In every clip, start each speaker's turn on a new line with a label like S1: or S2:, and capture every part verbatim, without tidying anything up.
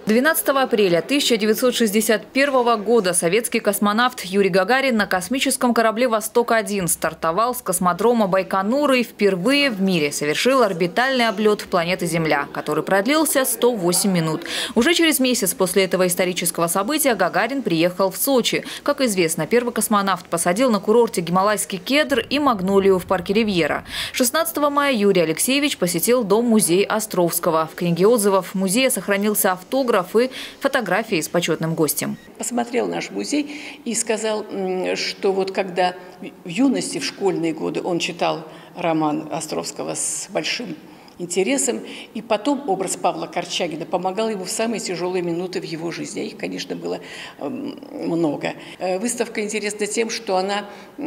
S1: двенадцатого апреля тысяча девятьсот шестьдесят первого года советский космонавт Юрий Гагарин на космическом корабле «Восток один» стартовал с космодрома Байконура и впервые в мире совершил орбитальный облет планеты Земля, который продлился сто восемь минут. Уже через месяц после этого исторического события Гагарин приехал в Сочи. Как известно, первый космонавт посадил на курорте гималайский кедр и магнолию в парке Ривьера. шестнадцатого мая Юрий Алексеевич посетил дом-музей Островского. В книге отзывов музея сохранился автограф и фотографии с почетным гостем.
S2: Посмотрел наш музей и сказал, что вот когда в юности, в школьные годы он читал роман Островского с большим интересом, и потом образ Павла Корчагина помогал ему в самые тяжелые минуты в его жизни. Их, конечно, было много. Выставка интересна тем, что она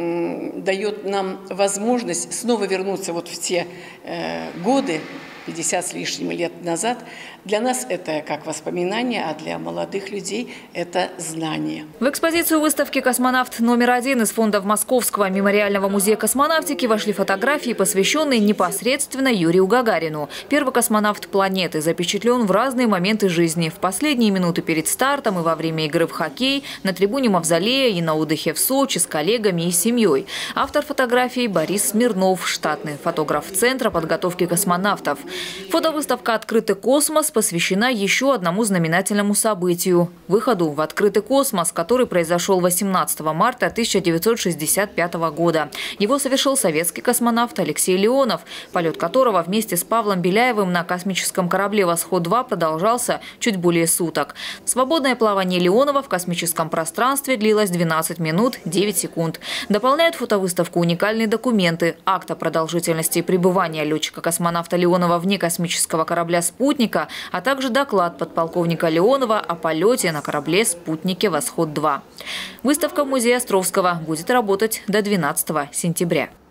S2: дает нам возможность снова вернуться вот в те годы, пятьдесят с лишним лет назад. Для нас это как воспоминание, а для молодых людей это знание.
S1: В экспозицию выставки «Космонавт номер один» из фондов Московского мемориального музея космонавтики вошли фотографии, посвященные непосредственно Юрию Гагарину. Первый космонавт планеты запечатлен в разные моменты жизни. В последние минуты перед стартом и во время игры в хоккей, на трибуне Мавзолея и на отдыхе в Сочи с коллегами и семьей. Автор фотографий Борис Смирнов, штатный фотограф Центра подготовки космонавтов. Фотовыставка «Открытый космос» посвящена еще одному знаменательному событию – выходу в открытый космос, который произошел восемнадцатого марта тысяча девятьсот шестьдесят пятого года. Его совершил советский космонавт Алексей Леонов, полет которого вместе с Павлом Беляевым на космическом корабле «Восход два» продолжался чуть более суток. Свободное плавание Леонова в космическом пространстве длилось двенадцать минут девять секунд. Дополняют фотовыставку уникальные документы – акт о продолжительности пребывания летчика-космонавта Леонова вне космического корабля «Спутника», а также доклад подполковника Леонова о полете на корабле «Спутнике Восход два». Выставка в музее Островского будет работать до двенадцатого сентября.